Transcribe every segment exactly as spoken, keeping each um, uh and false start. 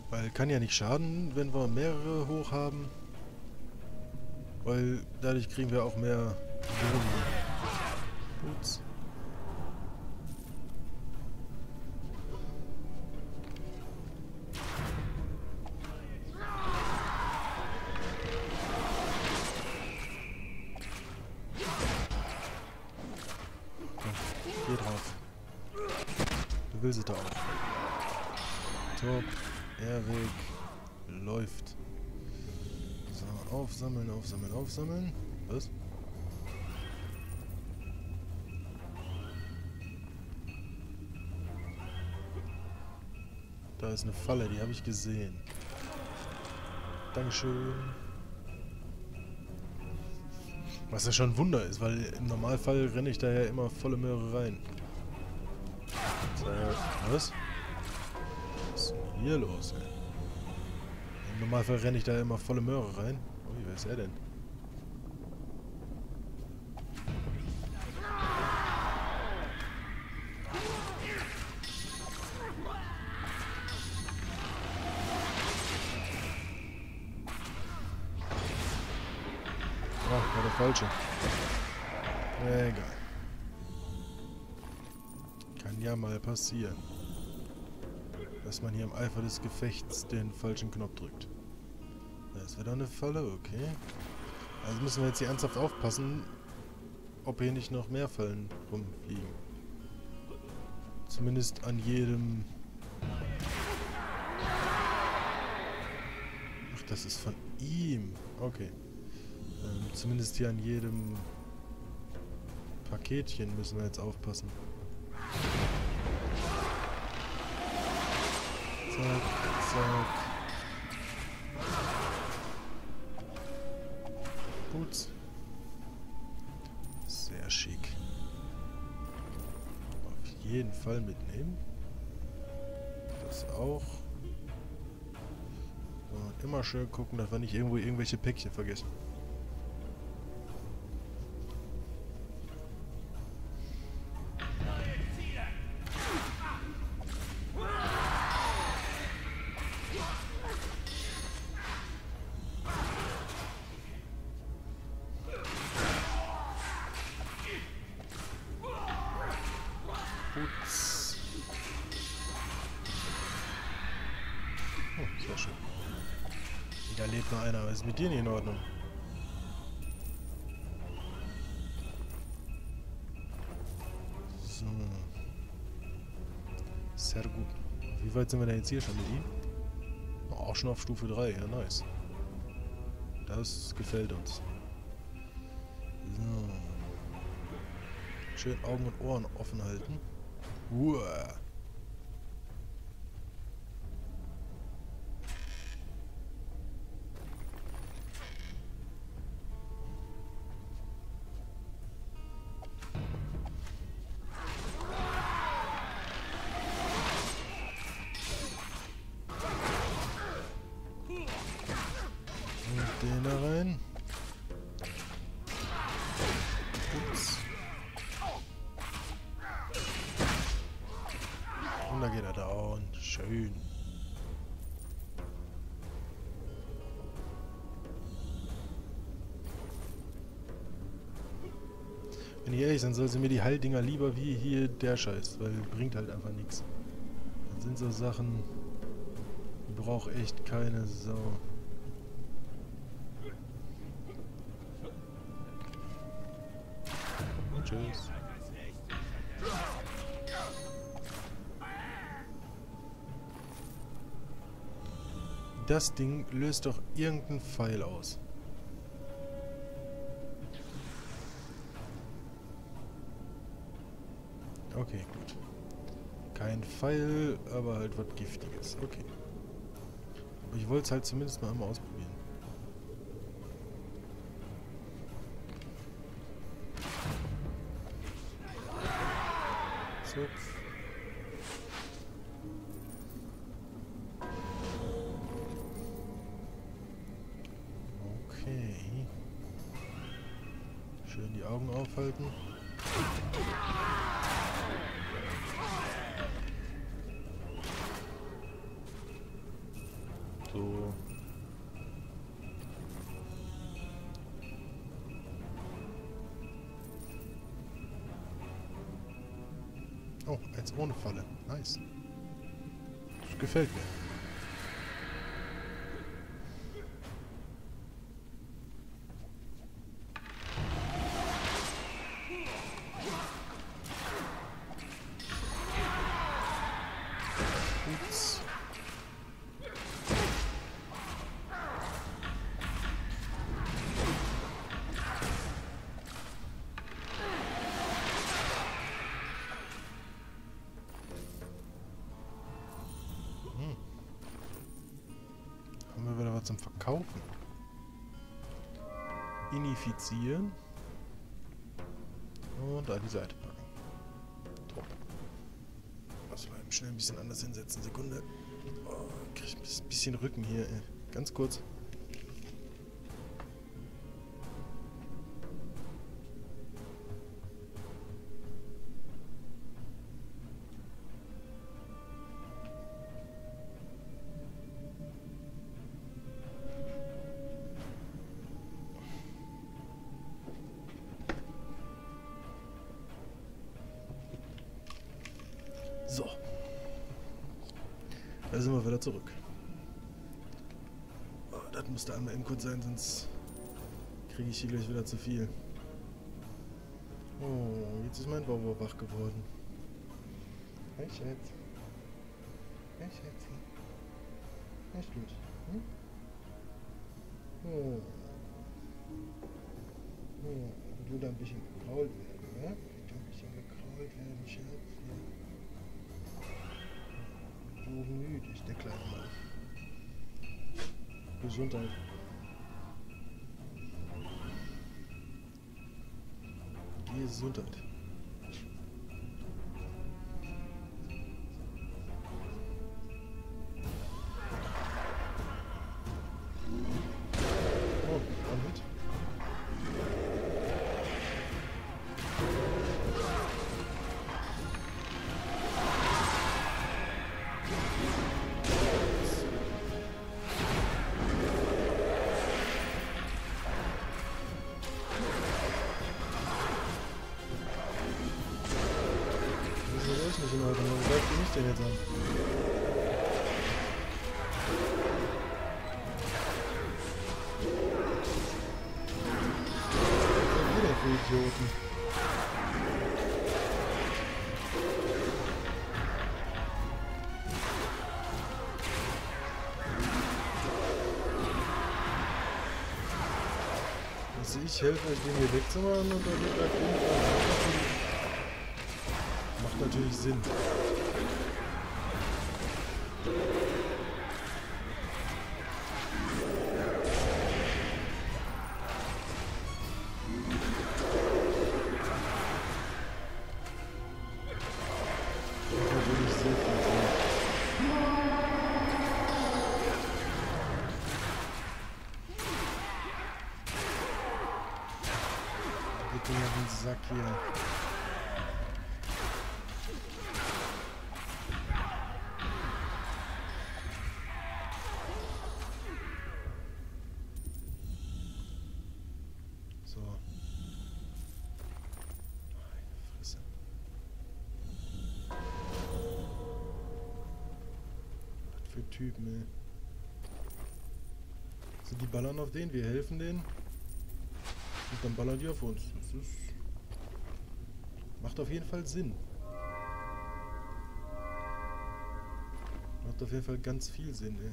Weil kann ja nicht schaden, wenn wir mehrere hoch haben. Weil dadurch kriegen wir auch mehr Boni. Ups. Geh drauf. Du willst es doch auch. Top. Erweg. Läuft. So, aufsammeln, aufsammeln, aufsammeln. Was? Da ist eine Falle, die habe ich gesehen. Dankeschön. Was ja schon ein Wunder ist, weil im Normalfall renne ich da ja immer volle Möhre rein. Was? Was ist denn hier los, ey? Im Normalfall renne ich da ja immer volle Möhre rein. Ui, wer ist er denn? Ach, war der falsche. Egal. Kann ja mal passieren, dass man hier im Eifer des Gefechts den falschen Knopf drückt. Da ist wieder eine Falle, okay. Also müssen wir jetzt hier ernsthaft aufpassen, ob hier nicht noch mehr Fallen rumfliegen. Zumindest an jedem... Ach, das ist von ihm. Okay. Ähm, zumindest hier an jedem Paketchen müssen wir jetzt aufpassen. Zack, zack. Gut. Sehr schick. Auf jeden Fall mitnehmen. Das auch. Und immer schön gucken, dass wir nicht irgendwo irgendwelche Päckchen vergessen. Putz. Oh, sehr schön. Da lebt noch einer. Was ist mit dir nicht in Ordnung? So. Sehr gut. Wie weit sind wir denn jetzt hier schon mit ihm? Oh, auch schon auf Stufe drei. Ja, nice. Das gefällt uns. So. Schön Augen und Ohren offen halten. Uah. Und den da rein. Ups. Und da geht er down. Schön. Wenn ich ehrlich sein soll, sind mir die Heildinger lieber wie hier der Scheiß, weil bringt halt einfach nichts. Das sind so Sachen, die braucht echt keine Sau. Und tschüss. Das Ding löst doch irgendeinen Pfeil aus. Okay, gut. Kein Pfeil, aber halt was Giftiges. Okay. Aber ich wollte es halt zumindest mal einmal ausprobieren. Zupf. Okay. Schön die Augen aufhalten. So. Oh, eins ohne Falle. Nice. Das gefällt mir. Ups. Zum Verkaufen. Infizieren. Und an die Seite packen. Top. Muss mal eben schnell ein bisschen anders hinsetzen. Sekunde. Oh, krieg ich ein bisschen Rücken hier. Ey. Ganz kurz. So. Da sind wir wieder zurück. Oh, das musste einmal eben kurz sein, sonst kriege ich hier gleich wieder zu viel. Oh, jetzt ist mein Bobo wach geworden. Hey, Schatz. Hey, Schatzi. Hey, Stutz. Hm? Oh. Oh, du da ein bisschen gekrault werden, ne? Du ein bisschen gekrault werden, Schatz. So müde ist der kleine Mann. Gesundheit. Gesundheit. Oh, komm mit. Nicht in Ordnung. Wo greift ihr mich denn jetzt an? Was seid ihr denn für Idioten? Also ich helfe euch, den hier wegzumachen und dann bleibt ihr. Macht natürlich Sinn. Macht natürlich sehr viel Sinn. Bitte mal den Sack hier. So. Meine Fresse. Was für Typen, ey. So, die ballern auf den, wir helfen denen. Und dann ballern die auf uns. Das ist... Macht auf jeden Fall Sinn. Macht auf jeden Fall ganz viel Sinn, ey.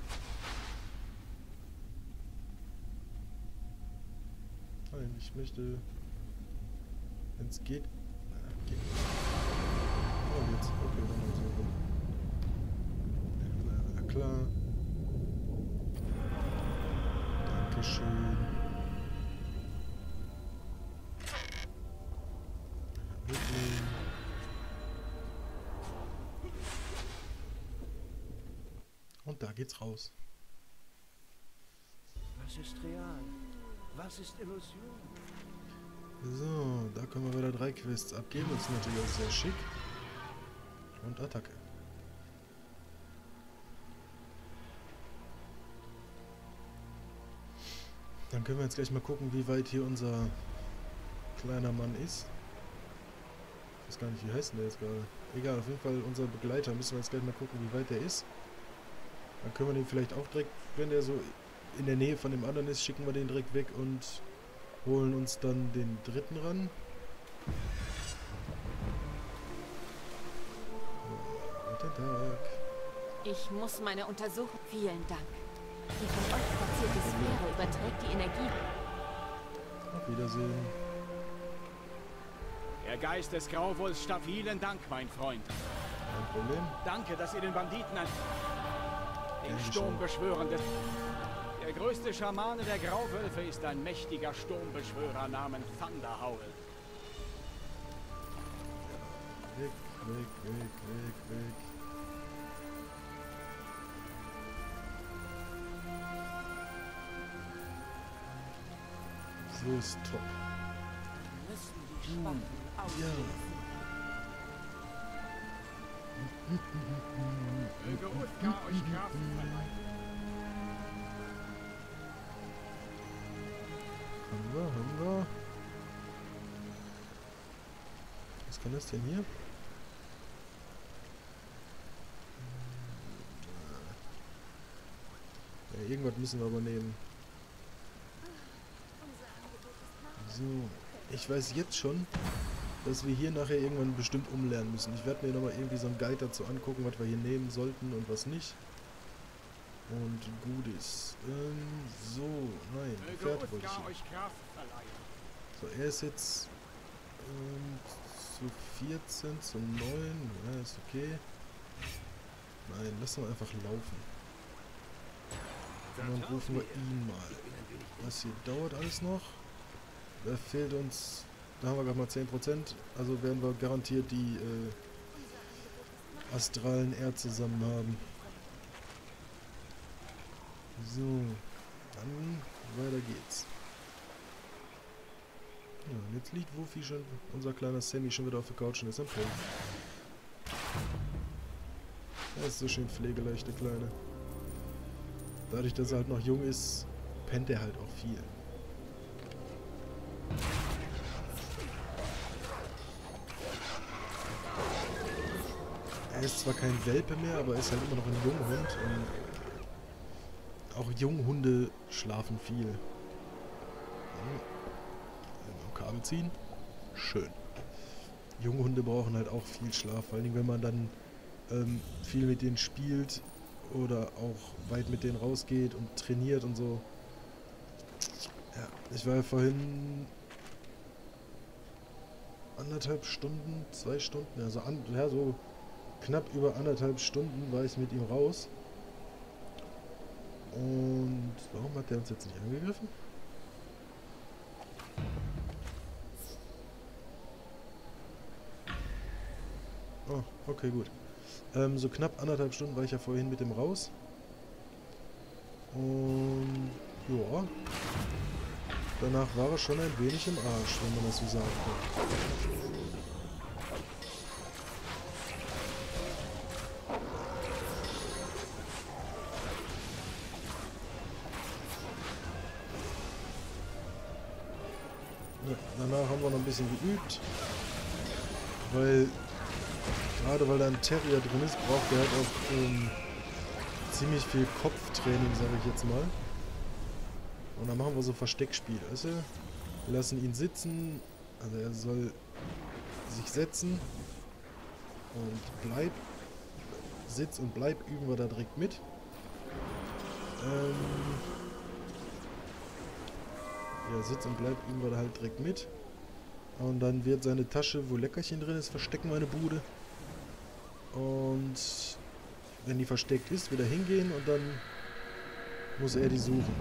Nein, ich möchte... Wenn es geht... Ah, geht. Oh, jetzt. Okay, dann mal so rum. Ja, klar. Dankeschön. Mitnehmen. Und da geht's raus. Was ist real? Was ist Illusion? So, da können wir wieder drei Quests abgeben. Das ist natürlich auch sehr schick. Und Attacke. Dann können wir jetzt gleich mal gucken, wie weit hier unser kleiner Mann ist. Ich weiß gar nicht, wie heißt denn der jetzt gerade? Egal, auf jeden Fall unser Begleiter. Müssen wir jetzt gleich mal gucken, wie weit der ist. Dann können wir den vielleicht auch direkt, wenn der so in der Nähe von dem anderen ist, schicken wir den direkt weg und holen uns dann den dritten ran. Guten Tag. Ich muss meine Untersuchung... Vielen Dank. Die von euch platzierte Sphäre überträgt die Energie. Auf Wiedersehen. Der Geist des Grauwolfs starb. Vielen Dank, mein Freund. Kein Problem. Danke, dass ihr den Banditen an... Den Dankeschön. Sturmbeschwörern des... Der größte Schamane der Grauwölfe ist ein mächtiger Sturmbeschwörer namens Thunderhowl. Weg, weg, weg, weg, weg. So ist top. Müssen die Schwachen Ja. Möge Uthgar euch Kraft verleihen. Haben wir, haben wir. Was kann das denn hier? Ja, irgendwas müssen wir aber nehmen. So, ich weiß jetzt schon, dass wir hier nachher irgendwann bestimmt umlernen müssen. Ich werde mir nochmal irgendwie so einen Guide dazu angucken, was wir hier nehmen sollten und was nicht. Und gut ist. Ähm, so, nein, Pferd wollte ich hier. So, er ist jetzt ähm, zu vierzehn, zu neun. Ja, ist okay. Nein, lassen wir einfach laufen. Und dann rufen wir ihn mal. Was hier dauert alles noch? Da fehlt uns, da haben wir gerade mal zehn Prozent, also werden wir garantiert die äh, astralen Erdzusammen haben. So, dann weiter geht's. Ja, und jetzt liegt Wuffi schon, unser kleiner Sammy schon wieder auf der Couch und ist am Pennen. Er ist so schön pflegeleicht, der Kleine. Dadurch, dass er halt noch jung ist, pennt er halt auch viel. Er ist zwar kein Welpe mehr, aber er ist halt immer noch ein Junghund und auch Junghunde schlafen viel. Am Kabel ziehen. Schön. Junghunde brauchen halt auch viel Schlaf, vor allem wenn man dann ähm, viel mit denen spielt oder auch weit mit denen rausgeht und trainiert und so. Ja, ich war ja vorhin anderthalb Stunden, zwei Stunden, also an, ja, so knapp über anderthalb Stunden war ich mit ihm raus. Und warum hat der uns jetzt nicht angegriffen? Oh, okay, gut. Ähm, so knapp anderthalb Stunden war ich ja vorhin mit dem raus. Und ja, danach war er schon ein wenig im Arsch, wenn man das so sagen kann. Ja, danach haben wir noch ein bisschen geübt, weil gerade weil da ein Terrier drin ist, braucht er halt auch ähm, ziemlich viel Kopftraining, sage ich jetzt mal. Und dann machen wir so Versteckspiel, weißt du? Wir lassen ihn sitzen, also er soll sich setzen und bleib, Sitz und Bleib üben wir da direkt mit. Ähm, ja, Sitz und Bleib üben wir da halt direkt mit. Und dann wird seine Tasche, wo Leckerchen drin ist, verstecken wir eine Bude. Und wenn die versteckt ist, wieder hingehen und dann muss er die suchen.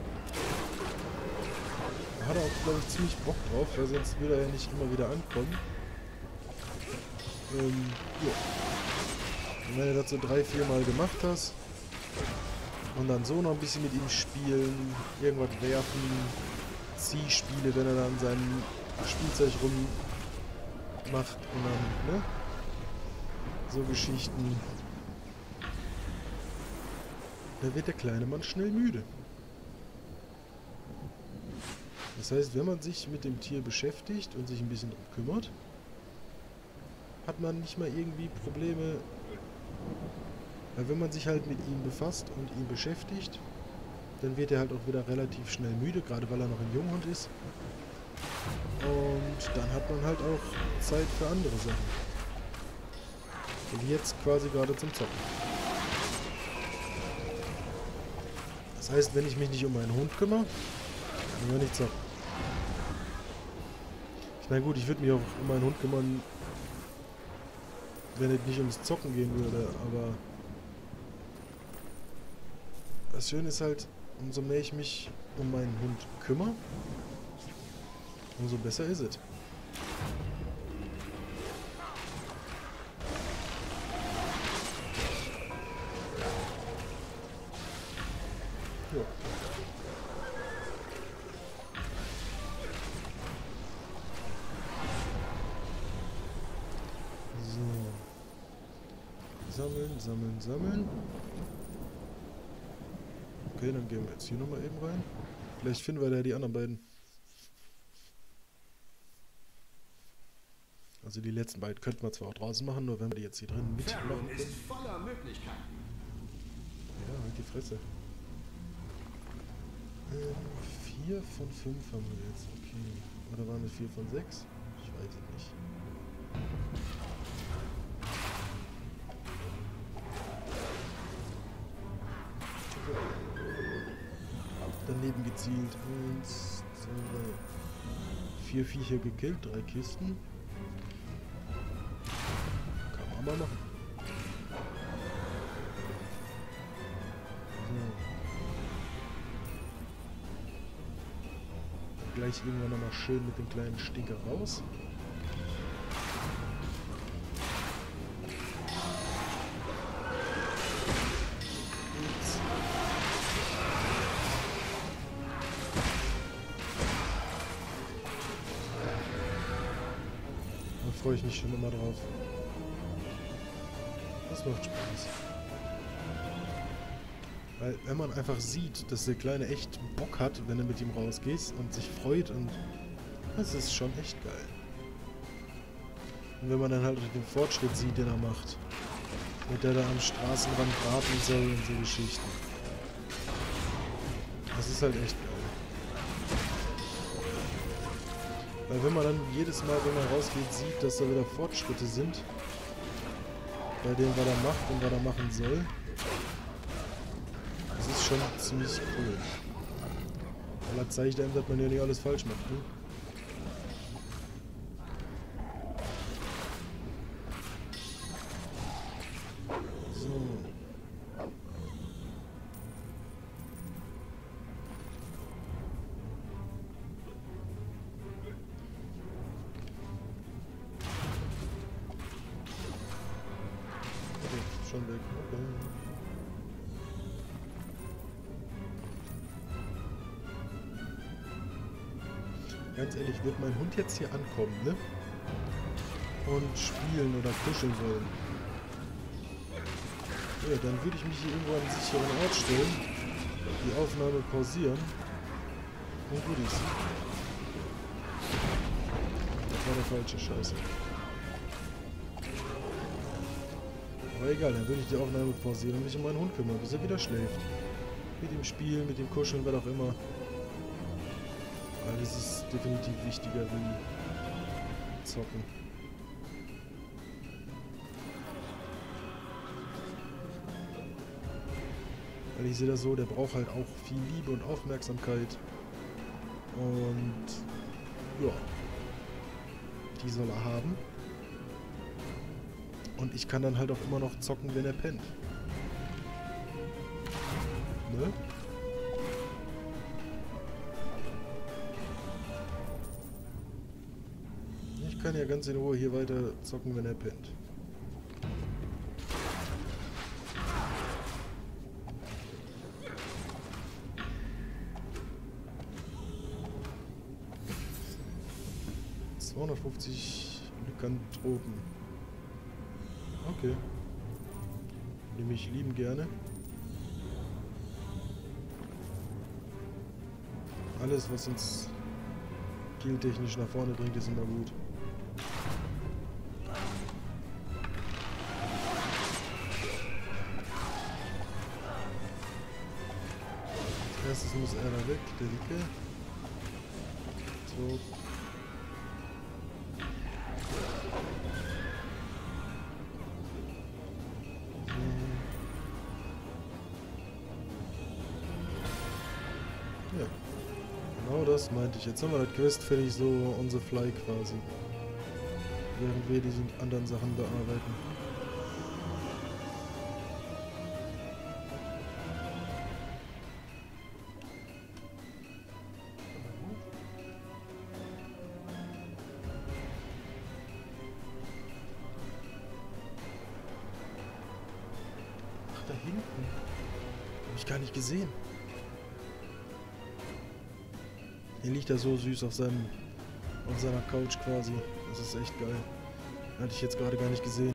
Da hat er auch, glaube ich, ziemlich Bock drauf, weil sonst würde er ja nicht immer wieder ankommen. Ähm, ja. Und wenn du das so drei, vier Mal gemacht hast und dann so noch ein bisschen mit ihm spielen, irgendwas werfen, Ziehspiele, wenn er dann an seinem Spielzeug rummacht und dann, ne? So Geschichten. Da wird der kleine Mann schnell müde. Das heißt, wenn man sich mit dem Tier beschäftigt und sich ein bisschen drum kümmert, hat man nicht mal irgendwie Probleme. Weil wenn man sich halt mit ihm befasst und ihn beschäftigt, dann wird er halt auch wieder relativ schnell müde, gerade weil er noch ein Junghund ist. Und dann hat man halt auch Zeit für andere Sachen. Wie jetzt quasi gerade zum Zocken. Das heißt, wenn ich mich nicht um meinen Hund kümmere, kann ich ja nicht zocken. Ich meine gut, ich würde mich auch um meinen Hund kümmern, wenn es nicht ums Zocken gehen würde, aber das Schöne ist halt, umso mehr ich mich um meinen Hund kümmere, umso besser ist es. Ja. So. Sammeln, sammeln, sammeln. Okay, dann gehen wir jetzt hier nochmal eben rein. Vielleicht finden wir da die anderen beiden. Also die letzten beiden könnten wir zwar auch draußen machen, nur wenn wir die jetzt hier drin mitmachen können. ist voller Möglichkeiten. Ja, halt die Fresse. Ähm, vier von fünf haben wir jetzt, okay. Oder waren wir vier von sechs? Ich weiß es nicht. Daneben gezielt. Eins, zwei, vier Viecher gekillt, drei Kisten. Kann man mal machen. So. Gleich irgendwann nochmal schön mit dem kleinen Stinker raus. Da freue ich mich schon immer drauf. Das macht Spaß. Weil wenn man einfach sieht, dass der Kleine echt Bock hat, wenn du mit ihm rausgehst und sich freut, und das ist schon echt geil. Und wenn man dann halt den Fortschritt sieht, den er macht, mit der da am Straßenrand braten soll und so Geschichten. Das ist halt echt geil. Weil wenn man dann jedes Mal, wenn man rausgeht, sieht, dass da wieder Fortschritte sind, bei dem, was er macht und was er machen soll, das ist schon ziemlich cool. Aber das zeigt einem, dass man ja nicht alles falsch macht, ne? So. Okay, schon weg. Okay. Ganz ehrlich, wird mein Hund jetzt hier ankommen, ne? Und spielen oder kuscheln wollen. Ja, dann würde ich mich hier irgendwo an einen sicheren Ort stellen, die Aufnahme pausieren und gut ist. Das war der falsche Scheiße. Aber egal, dann würde ich die Aufnahme pausieren und mich um meinen Hund kümmern, bis er wieder schläft. Mit ihm spielen, mit ihm kuscheln, was auch immer. Weil das ist definitiv wichtiger wie zocken. Weil ich sehe das so, der braucht halt auch viel Liebe und Aufmerksamkeit. Und ja, die soll er haben. Und ich kann dann halt auch immer noch zocken, wenn er pennt. Ne? Ich kann ja ganz in Ruhe hier weiter zocken, wenn er pennt. zweihundertfünfzig Lykanthropen. Okay. Nehme ich lieben gerne. Alles, was uns Kill-technisch nach vorne bringt, ist immer gut. Als erstes muss er da weg, der Dicke. So. Ja, genau das meinte ich. Jetzt haben wir das Quest fertig, so on the fly quasi. Während wir diese anderen Sachen bearbeiten. Ach, da hinten. Hab ich gar nicht gesehen. Hier liegt er so süß auf seinem, auf seiner Couch quasi. Das ist echt geil. Hatte ich jetzt gerade gar nicht gesehen.